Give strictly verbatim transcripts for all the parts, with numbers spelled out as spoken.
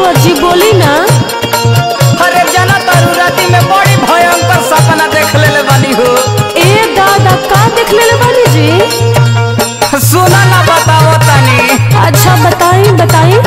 देवर जी बोली ना। अरे जाना तारू राती में बड़ी भयंकर सपना देख ले बानी हो। ए दादा का देख ले बानी जी? सुना ना बताओ तनी। अच्छा बताई बताई।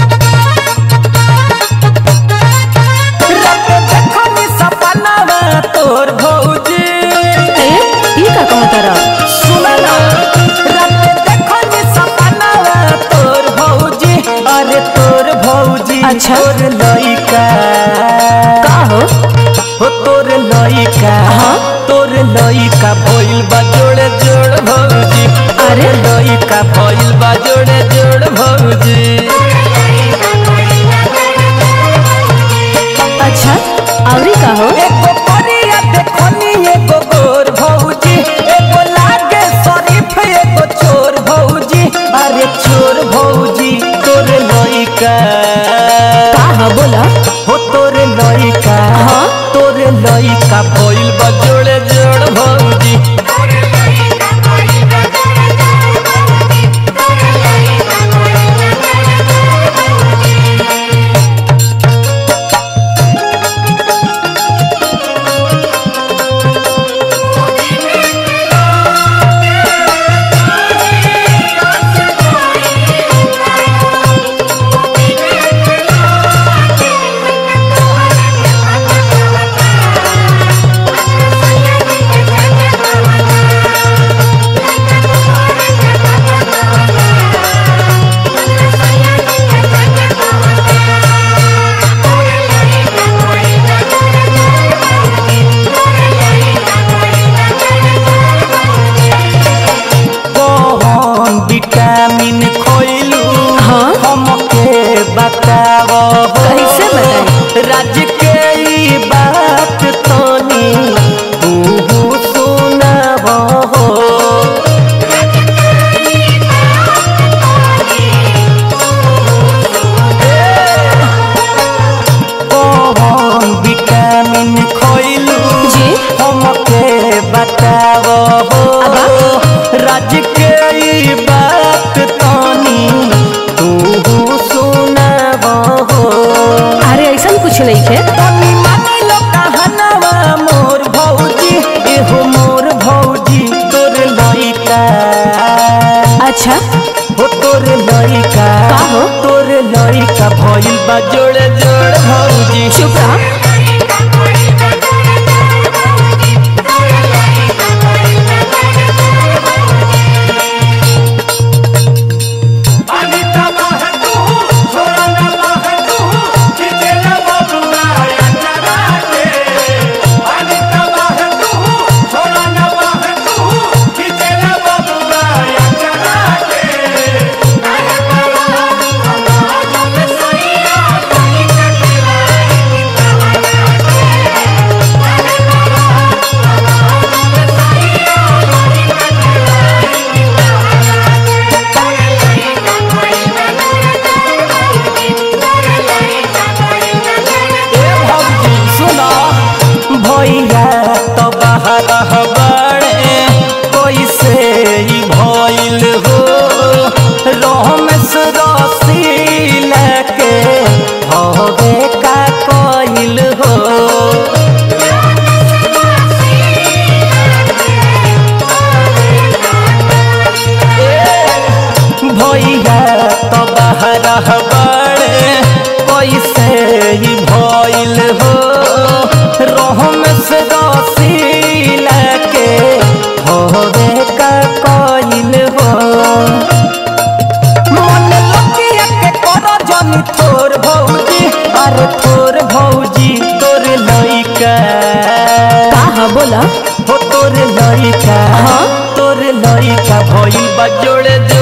रात देखो नी सपना में तोर भौजी। ए ये का कहता रहा? सुना ना रात देखो नी सपना में तोर भौजी। अरे तोर भौजी। अच्छा तोर लइका का हो? हो तोर लइका। हाँ तोर लइका भइल बा जोड़े जोड़ भौजी। अरे लइका भइल बा जोड़े जोड़ भौजी। अच्छा आवरी का हो? एगो परिया देखनी एगो गोर भौजी। एगो लागे शरीफ एगो चोर भौजी। अरे चोर भौजी तोर लइका का हो बोला? हो तोर लइका। हाँ तोर लइका भइल बा जोड़े जोड़ भौजी। विटामिन खोइलू। हाँ हमके बताओ कैसे बताई? राज के ई बात तनी तू सुनाबो। कौन विटामिन खोइलू जी हमके बताओ राज के ई बात तनी तू सुनाबो। अरे ऐसा कुछ नहीं है। तनी मानी लो कहनावा मोर भौजी। एहो मोर भौजी तोर लइका। अच्छा हो तोर लइका। का हो? तोर लइका भइल बा जोड़े जोड़ भौजी। चुप रहा। भैया तो बाहर बड़े कैसे ही भइल हो। रमेश रसीला के हवे का कइल हो। भैया तो बाहर बड़े कैसे ही भइल हो। रमेश रसीला के होवे का कइल हो। मन लकिया के कर जनी थोर भौजी। अरे थोर भौजी तोर लइका। का हो बोला? हो तोर लइका। हाँ तोर लइका भइल बा जोड़े